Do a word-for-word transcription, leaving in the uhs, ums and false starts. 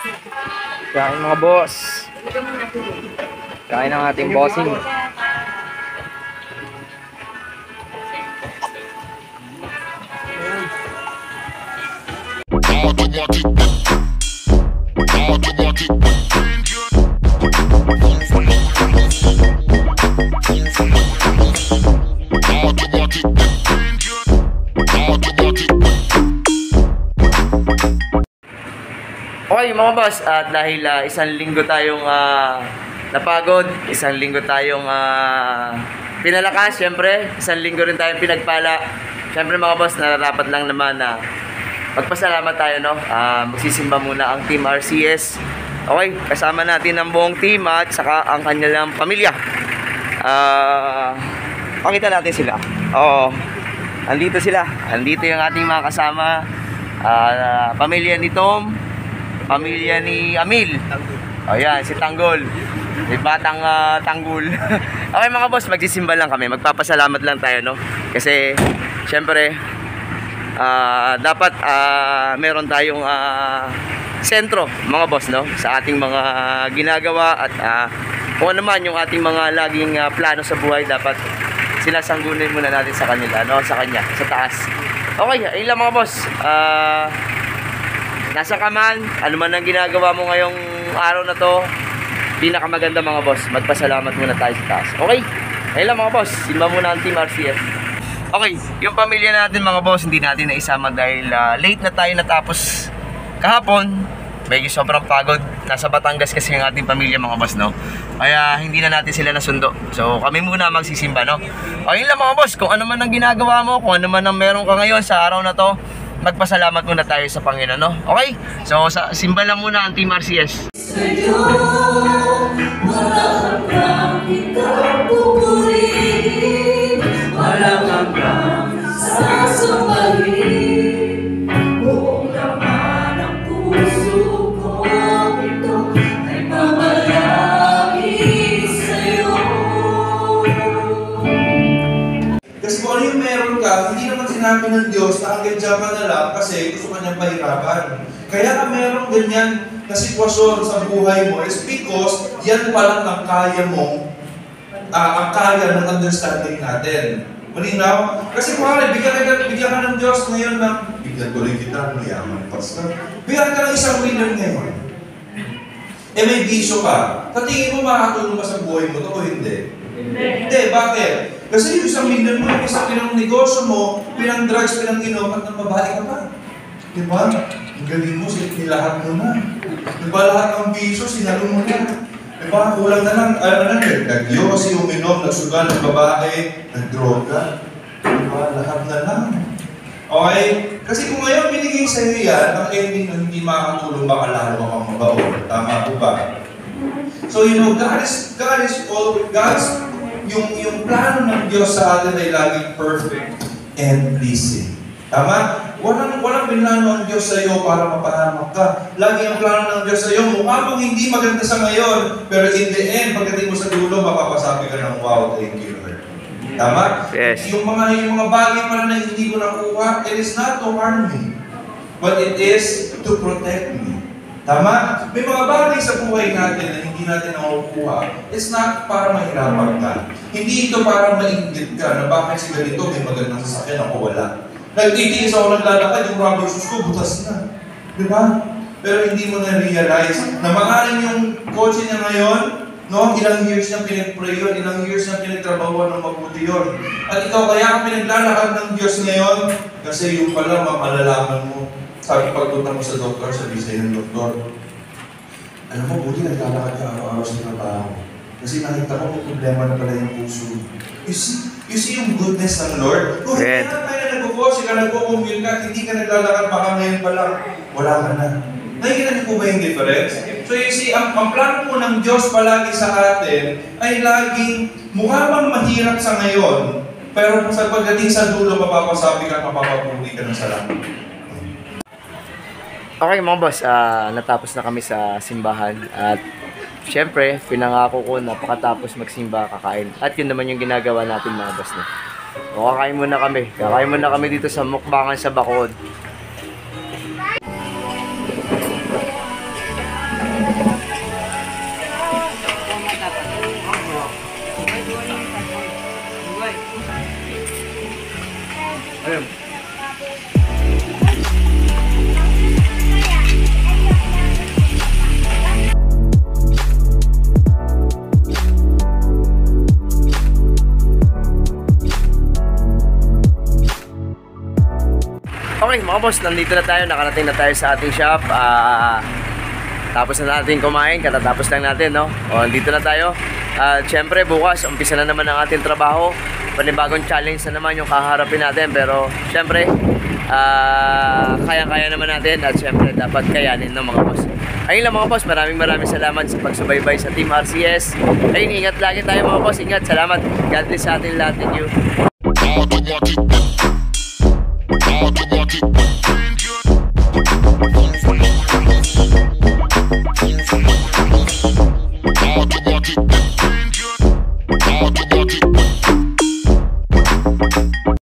Kain mga boss. Kain ng ating bossing. Okay mga boss, at dahil uh, isang linggo tayong uh, napagod, isang linggo tayong uh, pinalakas, syempre, isang linggo rin tayong pinagpala. Syempre mga boss, nararapat lang naman na magpasalamat tayo, no? Uh, magsisimba muna ang Team R C S. Okay, kasama natin ang buong team at saka ang kanilang pamilya. Uh, pakita natin sila. Oo, andito sila. Andito yung ating mga kasama. Uh, pamilya ni Tom, pamilya ni Amil. O yan, si Tanggol. Si Batang uh, Tanggol. Okay mga boss, magsisimba lang kami. Magpapasalamat lang tayo, no? Kasi, syempre, uh, dapat uh, meron tayong uh, sentro, mga boss, no? Sa ating mga ginagawa at uh, kung ano man yung ating mga laging uh, plano sa buhay, dapat sinasanggunin muna natin sa kanila, no? Sa kanya, sa taas. Okay, ayun lang mga boss. Ah... Uh, Nasa ka man, ano man ang ginagawa mo ngayong araw na to, pinakamaganda mga boss, magpasalamat muna tayo sa taas. Okay? Ayun lang mga boss, simba muna ang Team R C S. Okay, yung pamilya natin mga boss, hindi natin naisama dahil uh, late na tayo natapos kahapon. Medyo sobrang pagod. Nasa Batangas kasi yung ating pamilya mga boss, no? Kaya hindi na natin sila nasundo. So kami muna magsisimba, no? Ayun lang mga boss, kung ano man ang ginagawa mo, kung ano man ang meron ka ngayon sa araw na to, magpasalamat muna tayo sa Panginoon, no? Okay? So, sa simba lang muna ang Team R C S. Sa'yo, walang hanggang kitang pupurihin, walang hanggang sasambahin. Buong laman ang puso ko, ito ay mamalaki sa'yo. Kasi kung ano yung meron ka, hindi naman sinabi ng Diyos na hanggang dyan ka na lang kasi gusto ka niyang pahirapan. Kaya ka meron ganyan na sitwasyon sa buhay mo is because yan pa lang ang kaya mo, uh, ang kaya ng understanding natin. Malinaw? Kasi kung ano, bigyan ka, bigyan ka ng Diyos ngayon na bigyan ko rin kita, mayaman, pastor. Bigyan ka ng isang million ngayon. Eh may bisyo ka. Tatingin mo makakatulong ka sa buhay mo to o hindi? Hindi, bakit? Kasi yung isang million mo, yung isang pinang negosyo mo, pinang drugs, pinang inom, at ng babae ka pa. Diba? Ang galing mo, nilahat mo na. Diba lahat ng bisyo, sinalo mo na. Diba? Kulang na lang, ano na, nag-yosi, uminom, nagsugal, ng babae, nag-droga. Diba? Lahat na lang. Okay? Kasi kung ngayon binigay sa iyo yan, ang ending na hindi makakatulong, baka lalo ka pang mabaon. Tama po ba? So, you know, God is, God is all, God's, yung, yung plano ng Diyos sa atin ay laging perfect and pleasing. Tama? Walang, walang binlano ang Diyos sa iyo para mapahamak ka. Lagi ang plano ng Diyos sa iyo, mukha bang hindi maganda sa ngayon, pero in the end, pagdating mo sa dulo, mapapasabi ka ng, wow, thank you, Lord. Tama? Yes. Yung mga, yung mga bagay pala na hindi ko nakuha, it is not to harm me, but it is to protect me. Tama? May mga bagay sa buhay natin na hindi natin nakukuha. It's not para mahirapan ka. Hindi ito para mainggit ka na bakit si ganito may magandang sasakyan ako wala. Nagtitiis ako naglalakad, yung rubber shoes ko, butas na. Di ba? Pero hindi mo na-realize na maaaring yung kotse niya ngayon, no, ilang years niya pinag-pray yun, ilang years niya pinagtrabahuan ng mabuti yun. At ikaw kaya ka pinaglalakad ng Diyos ngayon, kasi yung pala mamalalaman mo. Sabi pagpunta mo sa doktor, sabi sa'yo ng doktor, alam mo, buti naglalakad ka araw-araw sa trabaho. Kasi nakita ko may problema na pala yung puso. You see, you see yung goodness ng Lord? Kung hindi na tayo nag-focus, ka nag-commute ka, hindi ka naglalakad, baka ngayon pa lang, wala ka na. Nakikita niyo po ba yung difference? So you see, ang, ang plano po ng Diyos palagi sa atin ay laging mukha bang mahirap sa ngayon, pero sa pagdating sa dulo, mapapasabi ka, mapapapuli ka ng salamat. Okay mga boss, uh, natapos na kami sa simbahan at syempre, pinangako ko na pakatapos magsimba, kakain. At yun naman yung ginagawa natin mga boss. No? O, kakain muna kami. Kakain muna kami dito sa mukbangan sa Bacood. mga boss, nandito na tayo, nakarating na tayo sa ating shop. Ah, tapos na natin kumain, katatapos lang natin, no? O, nandito na tayo. At syempre, bukas, umpisa na naman ang ating trabaho. Panibagong challenge na naman yung kaharapin natin. Pero, syempre, ah, kaya-kaya naman natin. At syempre, dapat kayanin, no, mga boss. Ayun lang mga boss, maraming maraming salamat sa pagsubaybay sa Team R C S. Ayun, ingat lagi tayo mga boss, ingat, salamat. God bless sa ating lahat. Thank you. All the want it. All the want it.